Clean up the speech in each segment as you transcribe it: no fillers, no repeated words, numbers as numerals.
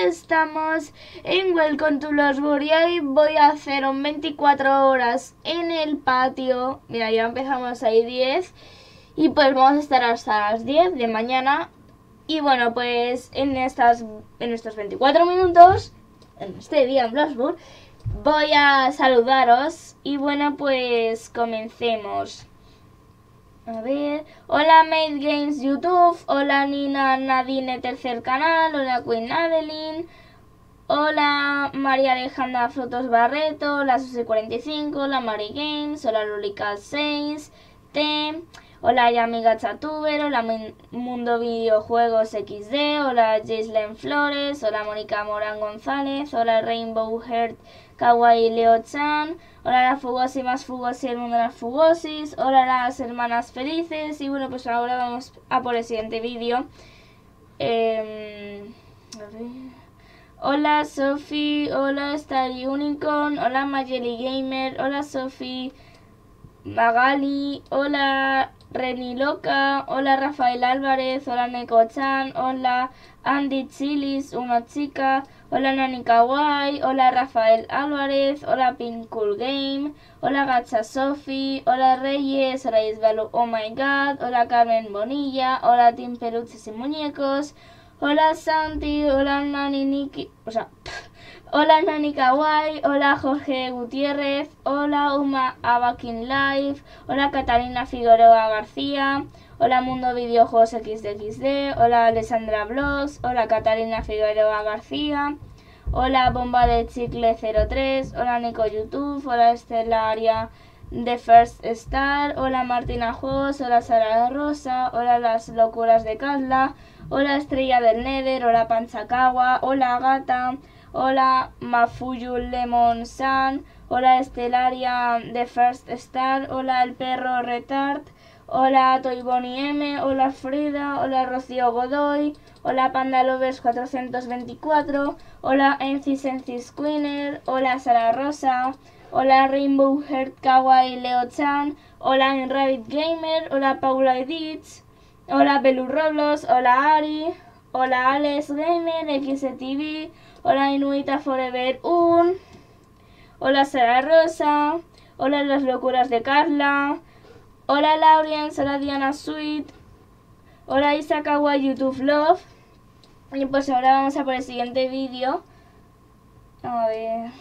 estamos en Welcome to Losburg y hoy voy a hacer un 24 horas en el patio. Mira, ya empezamos ahí 10 y pues vamos a estar hasta las 10 de mañana. Y bueno, pues en estos 24 minutos, en este día en Losburg, voy a saludaros y bueno, pues comencemos. A ver, hola Made Games YouTube, hola Nina Nadine tercer canal, hola Queen Adeline, hola María Alejandra Frutos Barreto, hola Susi45, hola Mari Games, hola Lulika 6, T, hola Yamiga Chatuber, hola Mundo Videojuegos XD, hola Gislen Flores, hola Mónica Morán González, hola Rainbow Heart Kawaii Leo-chan, hola la Fugosi más Fugosi, el mundo de las Fugosis, hola las hermanas felices. Y bueno, pues ahora vamos a por el siguiente vídeo. Hola Sofi, hola Star Unicorn, hola Mayeli Gamer, hola Sofi Magali, hola Reni Loca, hola Rafael Álvarez, hola Neko-chan, hola Andy Chilis, una chica, hola Nani Kawaii, hola Rafael Álvarez, hola Pink Cool Game, hola Gacha Sofi, hola Reyes, hola Isbalu Oh My God, hola Carmen Bonilla, hola Team Peluches y Muñecos, hola Santi, hola Nani Niki, hola Nani Kawaii, hola Jorge Gutiérrez, hola Uma Abakin Live, hola Catalina Figueroa García, hola Mundo Videojuegos XDXD, hola Alessandra Blogs, hola Catalina Figueroa García, hola Bomba de Chicle 03, hola Nico YouTube, hola Estelaria The First Star, hola Martina Juegos, hola Sara Rosa, hola Las Locuras de Kazla, hola Estrella del Nether, hola Panchakawa, hola Gata, hola Mafuyu Lemon San, hola Estelaria The First Star, hola El Perro Retard, hola Toy Bonnie M, hola Frida, hola Rocío Godoy, hola Panda Lovers 424, hola Encis Queener, hola Sara Rosa, hola Rainbow Heart Kawaii Leo-chan, hola Rabbit Gamer, hola Paula Edits, hola Belu Roblos, hola Ari, hola Alex Gamer, XTV, hola Inuita Forever hola Sara Rosa, hola Las Locuras de Carla, hola Laurience, hola Diana Sweet, hola Isakawa YouTube Love. Y pues ahora vamos a por el siguiente vídeo. A ver.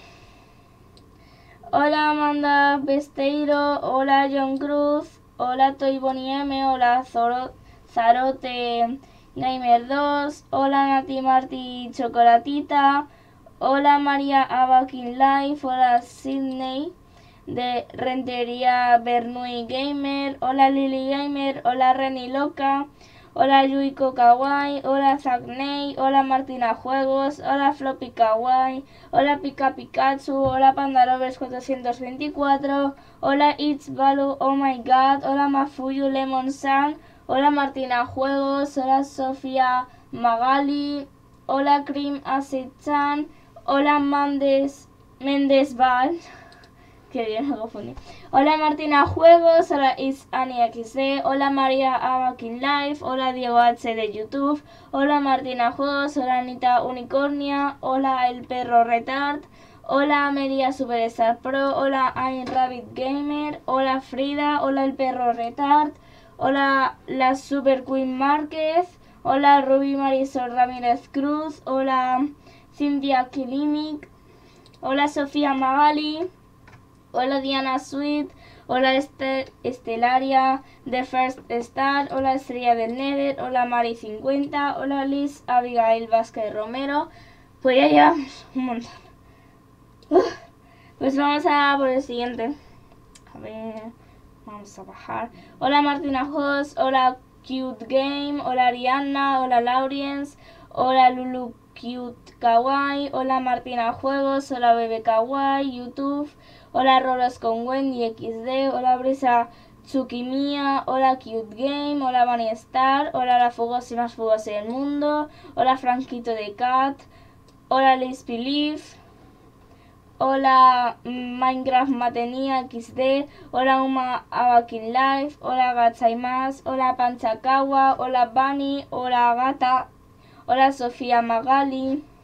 Hola Amanda Besteiro, hola John Cruz, hola Toy Bonnie M, hola Zarote Gamer 2, hola Nati Marti Chocolatita, hola María Abakin Life, hola Sydney de Rentería Bernui Gamer, hola Lily Gamer, hola Reni Loca, hola Yuiko Kawaii, hola Zagney, hola Martina Juegos, hola Floppy Kawaii, hola Pika Pikachu, hola Pandarovers 424, hola It's Balu Oh My God, hola Mafuyu Lemon San, hola Martina Juegos, hola Sofía Magali, hola Cream Acid Chan, hola Méndez Val. Qué bien, algo funny. Hola Martina Juegos, hola Is Ani XD, hola María Abakin Life, hola Diego H de YouTube, hola Martina Juegos, hola Anita Unicornia, hola El Perro Retard, hola Amelia Superstar Pro, hola Ayn Rabbit Gamer, hola Frida, hola El Perro Retard, hola la Super Queen Márquez, hola Ruby Marisol Ramírez Cruz, hola Cintia Kilimic, hola Sofía Magali, hola Diana Sweet, hola Estelaria The First Star, hola Estrella del Nether, hola Mari 50, hola Liz Abigail Vázquez Romero. Pues ya llevamos un montón. Pues vamos a por el siguiente. A ver, vamos a bajar. Hola Martina Hoss, hola Cute Game, hola Ariana, hola Laurience, hola Lulu Cute Kawaii, hola Martina Juegos, hola Bebe Kawaii, YouTube, hola Rolos con Wendy XD, hola Brisa Tsukimiya, hola Cute Game, hola Bunny Star, hola La Fugosa y más Fugosa del Mundo, hola Franquito de Cat, hola Liz Believe, hola Minecraft Matenia XD, hola Uma Abakin Life, hola Gatsaimas, hola Panchakawa, hola Bunny, hola Gata, hola Sofía Magali,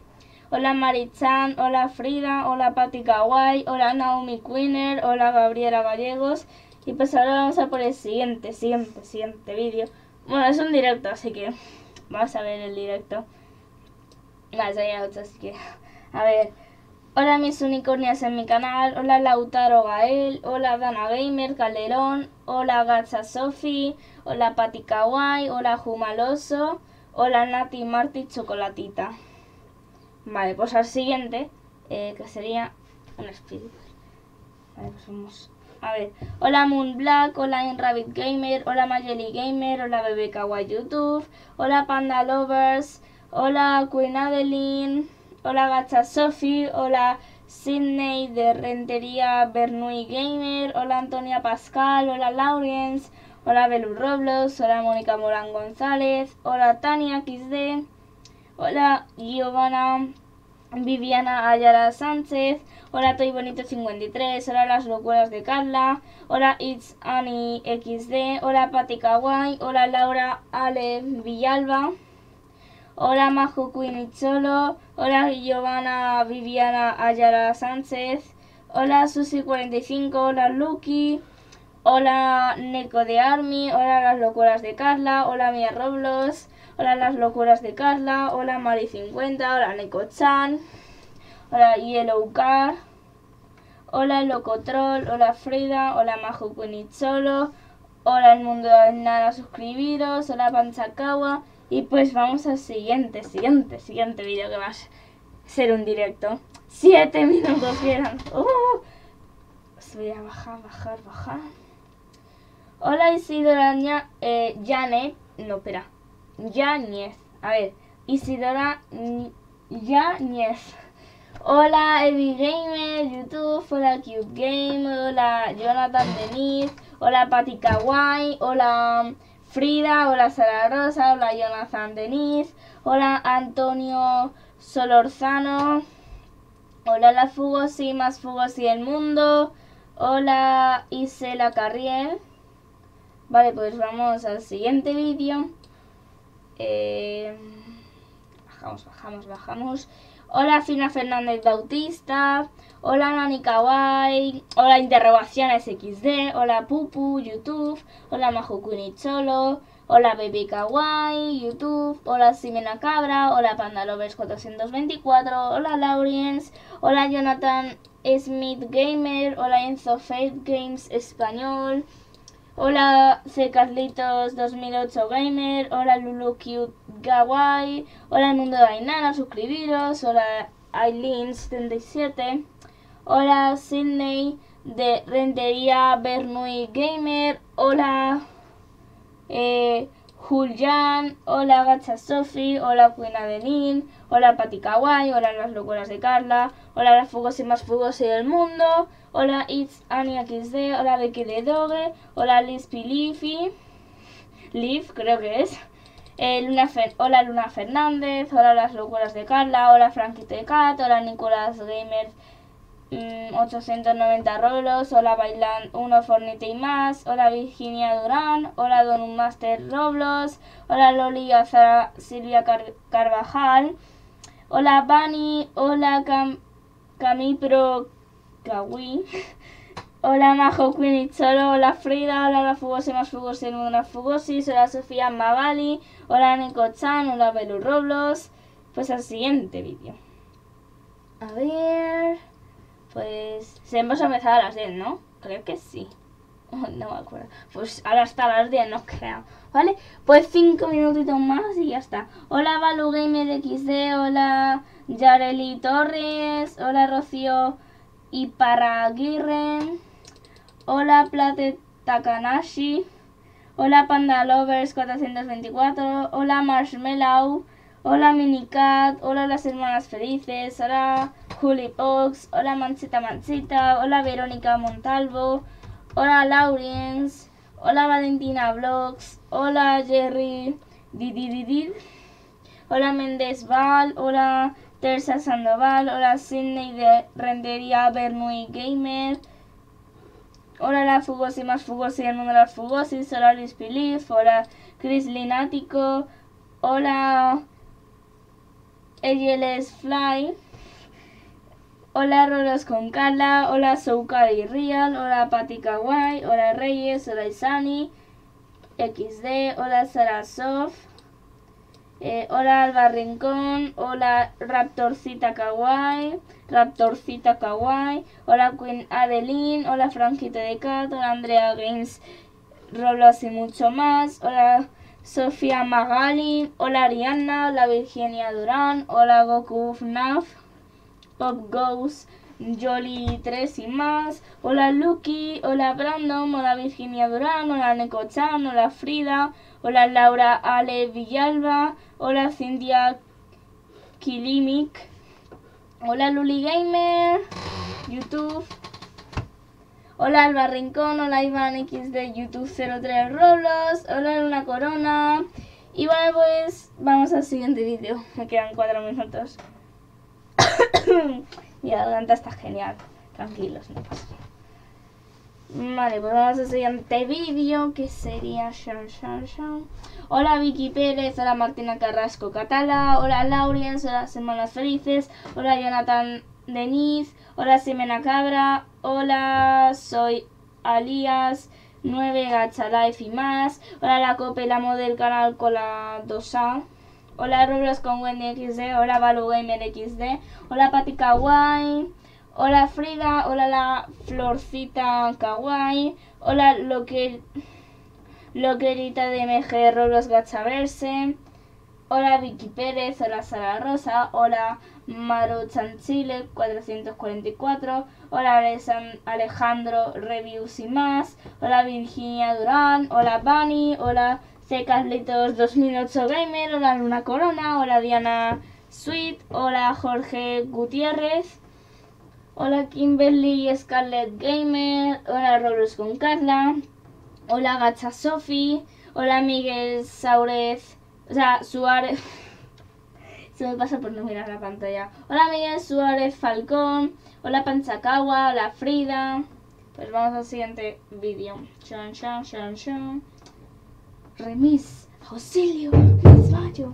hola Marichan, hola Frida, hola Patti Kawaii, hola Naomi Queener, hola Gabriela Gallegos. Y pues ahora vamos a por el siguiente vídeo. Bueno, es un directo, así que vamos a ver el directo. Más hay otro, así que a ver. Hola mis unicornias en mi canal, hola Lautaro Gael, hola Dana Gamer, Calderón, hola Gacha Sofi, hola Patti Kawaii, hola Jumaloso, hola Nati Marti Chocolatita. Vale, pues al siguiente, que sería un espíritu. Vale, pues vamos a ver. Hola Moon Black, hola Rabbit Gamer, hola Mayeli Gamer, hola Bebé Kawaii YouTube, hola Panda Lovers, hola Queen Adeline, hola Gacha Sofi, hola Sydney de Rentería Bernui Gamer, hola Antonia Pascal, hola Laurence, hola Belu Roblos, hola Mónica Morán González, hola Tania XD, hola Giovanna Viviana Ayala Sánchez, hola Toy Bonito 53, hola Las Locuras de Carla, hola It's Annie XD, hola Patti Kawaii, hola Laura Ale Villalba, hola Majo Quinicholo, hola Giovanna Viviana Ayala Sánchez, hola Susi 45, hola Lucky, hola Neko de Army, hola Las Locuras de Carla, hola Mia Roblos, hola Las Locuras de Carla, hola Mari 50, hola Neko Chan, hola Yellow Car, hola Locotrol, hola Frida, hola Majo Quinicholo, hola El Mundo de Nada suscribiros, hola Panchakawa. Y pues vamos al siguiente vídeo que va a ser un directo. 7 minutos quedan. Os voy a bajar. Hola Isidora Janet. No, espera. Yañez. A ver. Isidora Yañez. Hola Evi Gamer, YouTube. Hola Cute Game. Hola Jonathan Denis. Hola Patti Kawaii. Hola Frida, hola Sara Rosa, hola Jonathan Denis, hola Antonio Solorzano, hola La Fugosi, más Fugosi del mundo, hola Isela Carriel. Vale, pues vamos al siguiente vídeo. Bajamos. Hola Fina Fernández Bautista, hola Nani Kawaii, hola Interrogaciones XD, hola Pupu YouTube, hola Majo Quinicholo, hola Baby Kawaii YouTube, hola Simena Cabra, hola Panda Lovers 424, hola Laurence, hola Jonathan Smith Gamer, hola Enzo Faith Games Español, hola C. Carlitos 2008 Gamer, hola Lulu Cute Kawaii, hola El Mundo de Ainara, suscribiros, hola Aileen 77, hola Sydney de Rentería Bernui Gamer, hola Julián, hola Gacha Sofi, hola Queen Adeline, hola Patti Kawaii, hola Las Locuras de Carla, hola Las Fugos y más Fugos del mundo, hola It's Annie XD, hola Becky de Doge, hola Liz Pilifi, Liv creo que es, hola Luna Fernández, hola Las Locuras de Carla, hola Frankie de Cat, hola Nicolás Gamer 890 Rolos, hola Bailan 1 Fornite y más, hola Virginia Durán, hola Don Master Roblos, hola Loli Azara Silvia Carvajal, hola Bani, hola Camipro Kawi, hola Majo Quinicholo, hola Frida, hola La Fugosi más Fugosi, el mundo de las Fugosis, hola Sofía Magali, hola Nico Chan, hola Belu Roblos. Pues al siguiente vídeo. A ver. Pues vamos a empezar a las 10, ¿no? Creo que sí. No me acuerdo. Pues ahora hasta las 10 no creo. ¿Vale? Pues 5 minutitos más y ya está. Hola Balu Gamer XD, hola Yareli Torres, hola Rocío Iparraguirre, hola Plate Takanashi, hola Panda Lovers 424, hola Marshmallow, hola Minicat, hola Las Hermanas Felices, hola Juli Pox, hola Manchita, hola Verónica Montalvo, hola Laurence, hola Valentina Vlogs, hola Jerry Didididid, hola Méndez Val, hola Teresa Sandoval, hola Sydney de Rendería Bernui Gamer, hola La Fugosi más Fugosi el mundo de las Fugosis, hola Luis Pilif, hola Chris Linático, hola Eyeles Fly. Hola Rolos con Carla, hola Soukari Real, hola Pati Kawaii, hola Reyes, hola Isani, XD, hola Sarasov, hola Alba Rincón, hola Raptorcita Kawaii, hola Queen Adeline, hola Franquito de Cat, hola Andrea Games, Rolos y mucho más, hola Sofía Magali, hola Ariana, hola Virginia Durán, hola Goku FNAF, Pop Goes, Jolly 3 y más, hola Lucky, hola Brandon, hola Virginia Durán, hola Neko-chan, hola Frida, hola Laura Ale Villalba, hola Cintia Kilimic, hola Luli Gamer, YouTube, hola Alba Rincón, hola Iván X de YouTube 03 Roblox, hola Luna Corona, y bueno pues vamos al siguiente vídeo, me quedan 4 minutos. Mi garganta está genial, tranquilos, no pasa nada. Vale, pues vamos al siguiente vídeo que sería hola Vicky Pérez, hola Martina Carrasco Catala, hola Laurens, hola Semanas Felices, hola Jonathan Denise, hola Ximena Cabra, hola soy Alias 9 Gacha Life y más, hola la Cope, la model canal con la 2A. Hola Roblox con Wendy XD, hola Balu Gamer XD, hola Pati Kawaii, hola Frida, hola la Florcita Kawaii, hola Loquerita de MG Roblox Gachaverse, hola Vicky Pérez, hola Sara Rosa, hola Maru Chanchile 444, hola Alejandro Reviews y más, hola Virginia Durán, hola Bunny, hola C. Carlitos 2008 Gamer, hola Luna Corona, hola Diana Sweet, hola Jorge Gutiérrez, hola Kimberly Scarlett Gamer, hola Roblox con Carla, hola Gacha Sofi, hola Miguel Suárez, se me pasa por no mirar la pantalla, hola Miguel Suárez Falcón, hola Panchacawa, hola Frida. Pues vamos al siguiente vídeo. Remis, auxilio, me desmayo.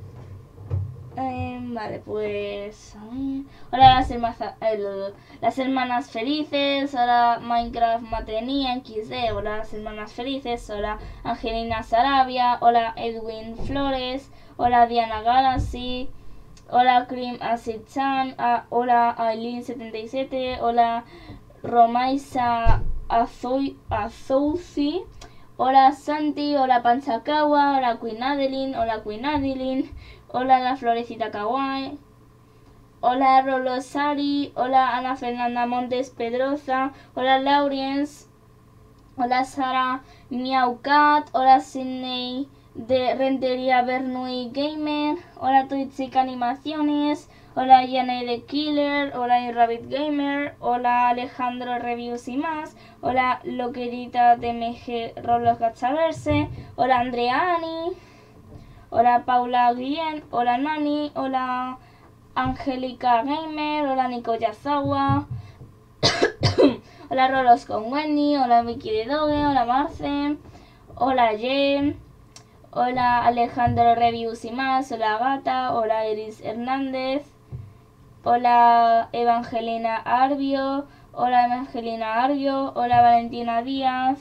Vale, pues hola las hermanas felices, hola Minecraft Matenia XD, hola las hermanas felices, hola Angelina Sarabia, hola Edwin Flores, hola Diana Galaxy, hola Cream Acid Chan, hola Aileen 77, hola Romaisa Azouzi, hola Santi, hola Panchacawa, hola Queen Adeline, hola la Florecita Kawaii, hola Rolosari, hola Ana Fernanda Montes Pedroza, hola Laurens, hola Sara Miaucat, hola Sydney de Rentería Bernui Gamer, hola Twitchica Animaciones, hola Yane the Killer, hola Rabbit Gamer, hola Alejandro Reviews y más, hola Loquerita DMG Roblox Gachaverse, hola Andrea Ani, hola Paula Guillén, hola Nani, hola Angélica Gamer, hola Nico Yazawa, hola Rolos con Wendy, hola Vicky de Doge, hola Marce, hola Jen, hola Alejandro Reviews y más, hola Gata, hola Iris Hernández, hola Evangelina Arbio, hola Valentina Díaz,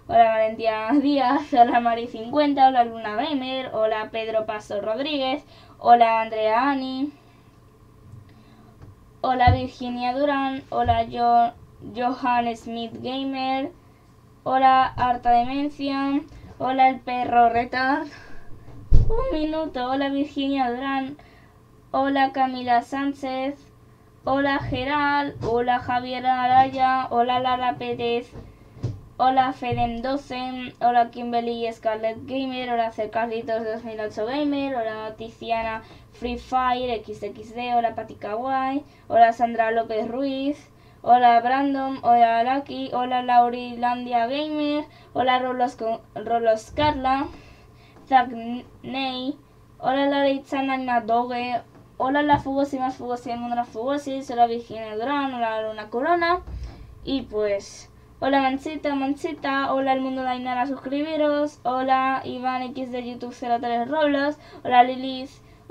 hola Mari 50, hola Luna Gamer, hola Pedro Paso Rodríguez, hola Andrea Ani, hola Virginia Durán, hola Johan Smith Gamer, hola Harta Demencia, hola el perro Retard, un minuto, hola Virginia Durán, hola Camila Sánchez, hola Geral, hola Javier Araya, hola Lara Pérez, hola Fedem 12, hola Kimberly Scarlett Gamer, hola C. Carlitos 2008 Gamer, hola Tiziana Free Fire XXD, hola Pati Kawaii, hola Sandra López Ruiz, hola Brandon, hola Lucky, hola Laurilandia Gamer, hola Rolos Carla, Zagney, hola Larichana Doge, hola la Fugosima Fugosi, el mundo de la Fugosis, hola Virginia Durán, hola Luna Corona, y pues hola Manchita, hola el mundo de Ainara, suscribiros, hola Iván X de YouTube 03 Roblox, hola Lilith,